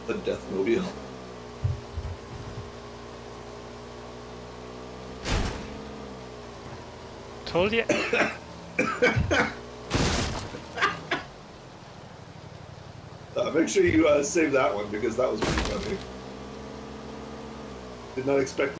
The Deathmobile. Told you. Make sure you save that one because that was pretty funny. Did not expect